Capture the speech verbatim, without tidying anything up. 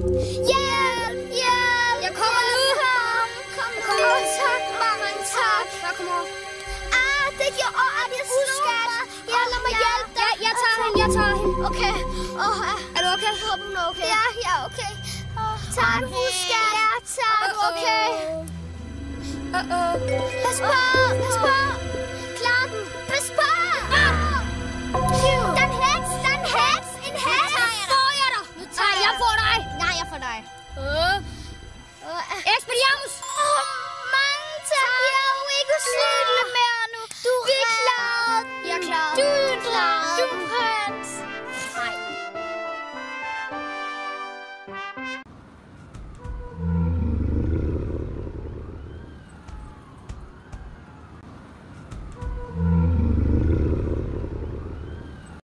Hjælp! Hjælp! Jeg kommer nu! Kom, kom nu! Åh, tak, mange tak! Bare kom over. Ah, det gjorde ondt, jeg slog mig. Ja, lad mig hjælpe dig. Ja, jeg tager hende, jeg tager hende. Okay. Åh, Er du okay? jeg håber, hun er okay. Ja, jeg er okay. Tak, husker. Ja, tak. Er du okay? Uh-oh. Pas på! Pas på! Klar den! Pas på! Der er en heks! Der er en heks! En heks! Nu får jeg dig! Nu tager jeg for dig! Nej, jeg får dig. Øh. Expelliarmus!